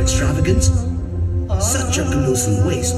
extravagance, such a colossal waste.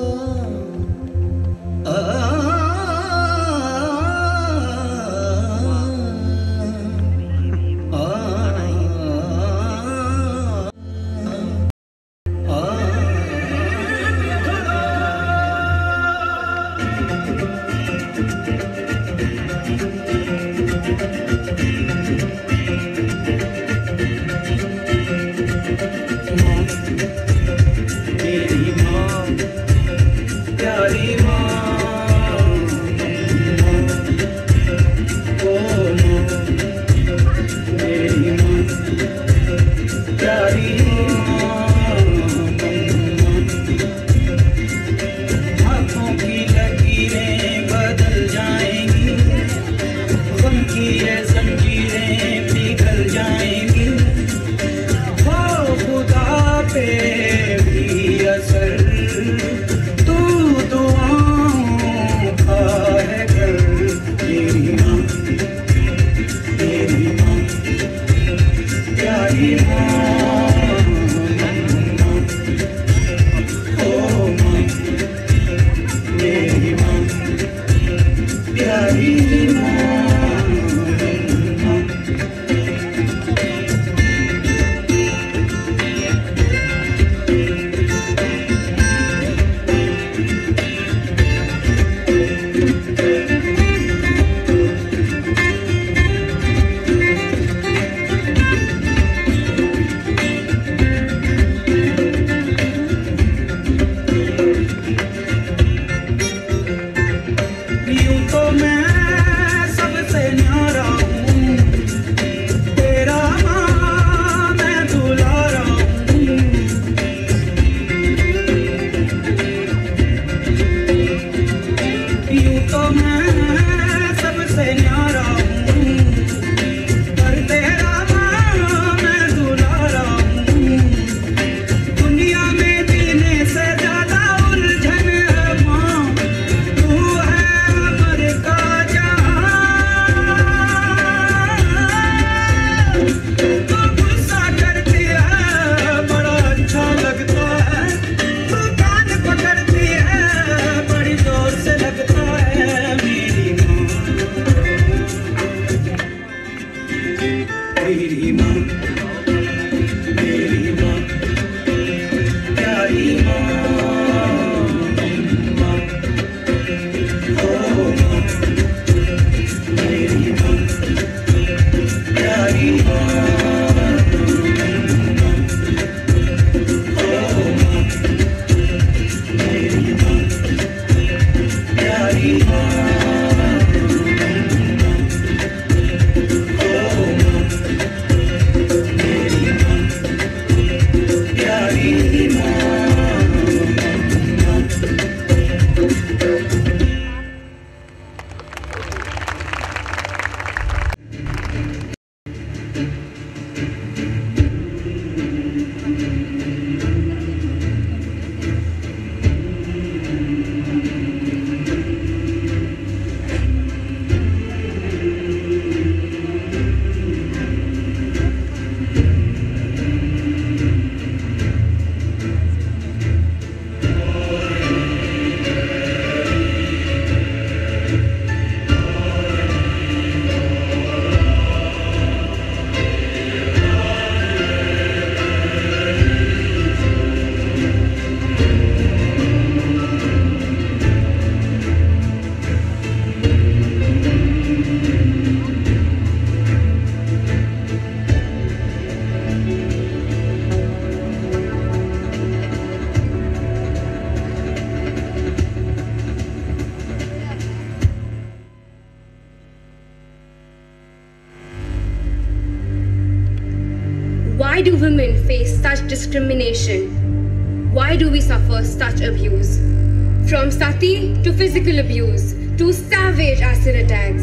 Why do women face such discrimination? Why do we suffer such abuse? From sati to physical abuse to savage acid attacks,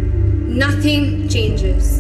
nothing changes.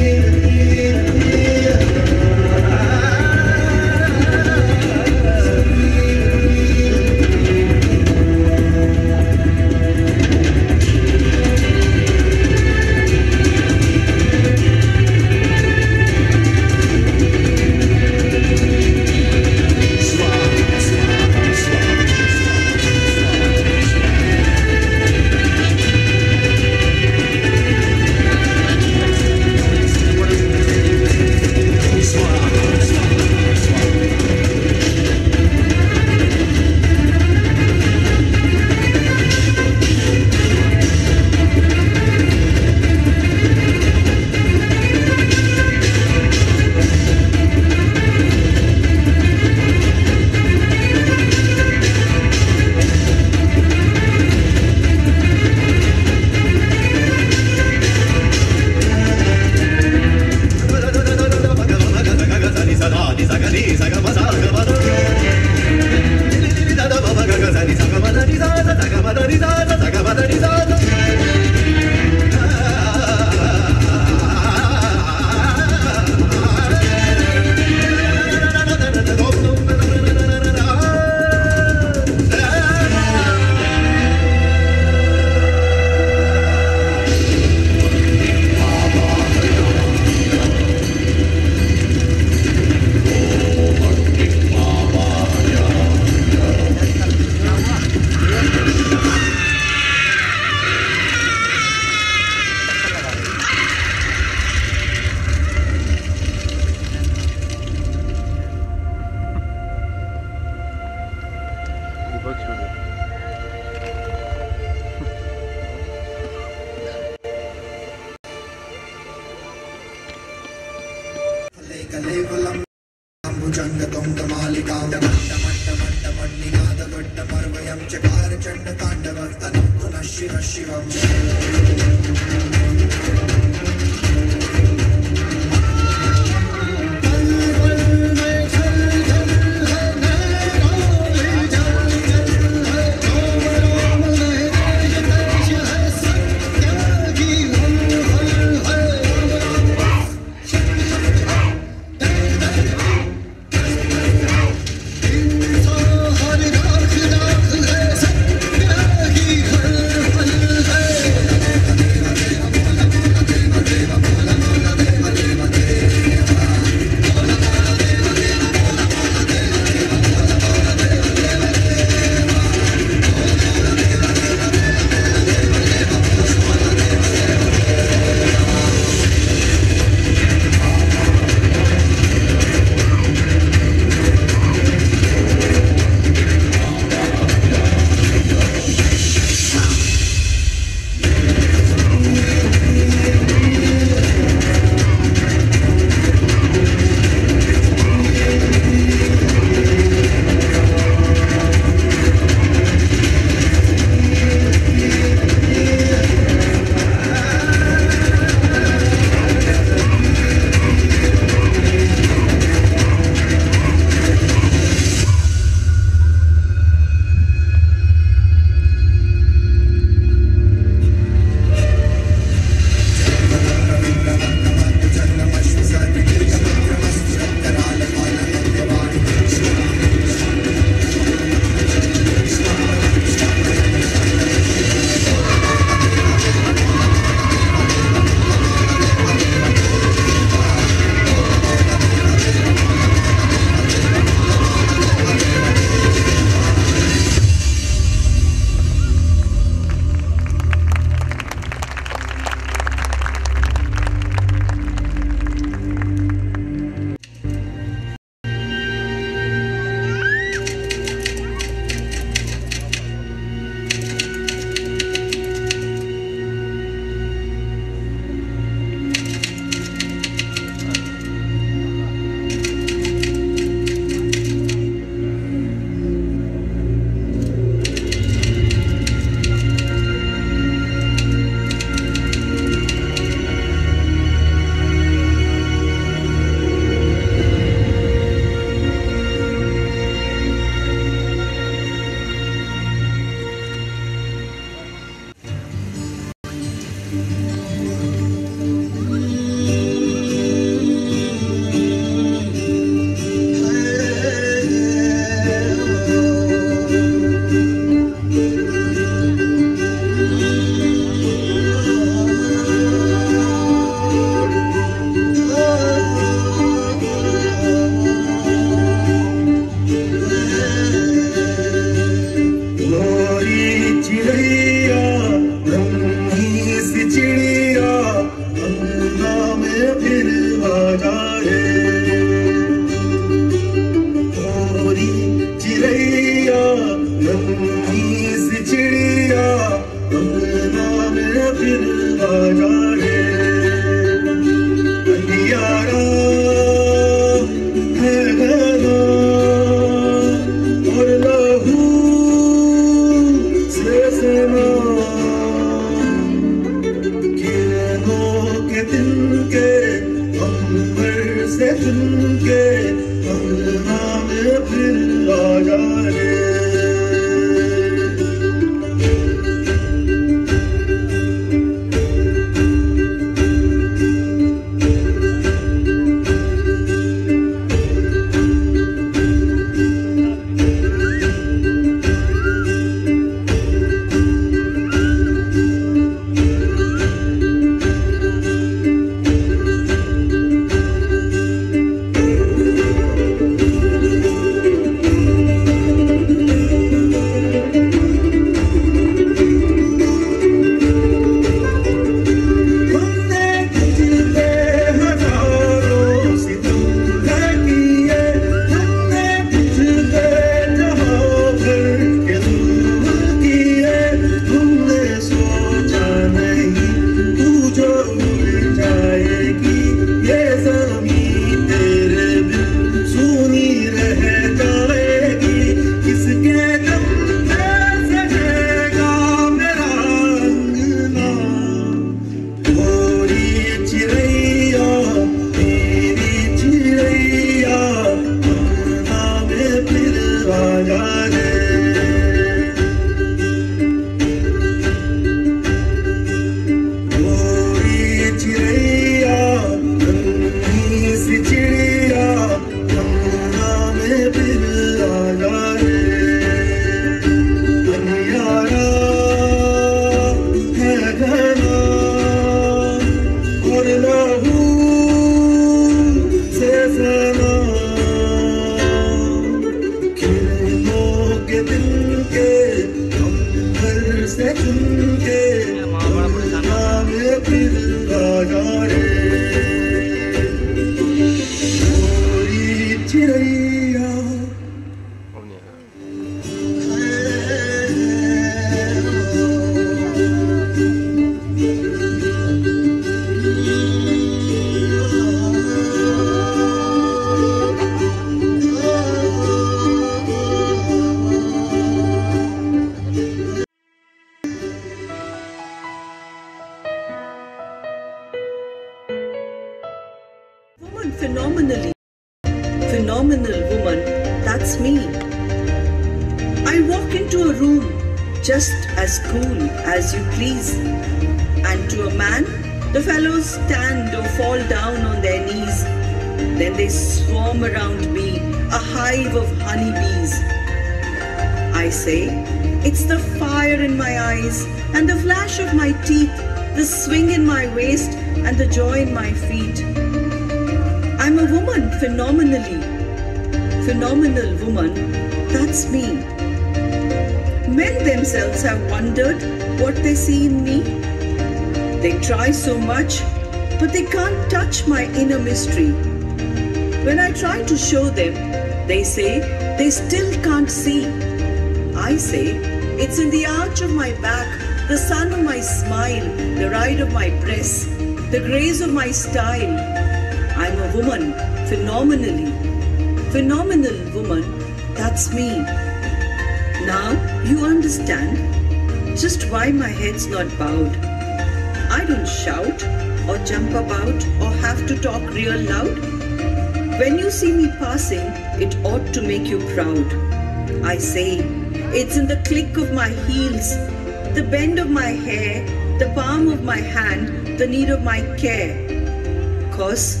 Woman phenomenally. Phenomenal woman, that's me. I walk into a room just as cool as you please. And to a man, the fellows stand or fall down on their knees. Then they swarm around me, a hive of honeybees. I say, it's the fire in my eyes and the flash of my teeth, the swing in my waist and the joy in my feet. I'm a woman phenomenally. Phenomenal woman, that's me. Men themselves have wondered what they see in me. They try so much, but they can't touch my inner mystery. When I try to show them, they say they still can't see. I say, it's in the arch of my back, the sun of my smile, the ride of my breasts, the grace of my style. I'm a woman, phenomenally. Phenomenal woman, that's me. Now you understand just why my head's not bowed. I don't shout or jump about or have to talk real loud. When you see me passing, it ought to make you proud. I say, it's in the click of my heels, the bend of my hair, the palm of my hand, the need of my care. 'Cause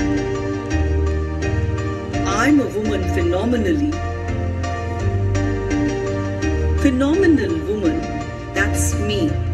I'm a woman phenomenally. Phenomenal woman, that's me.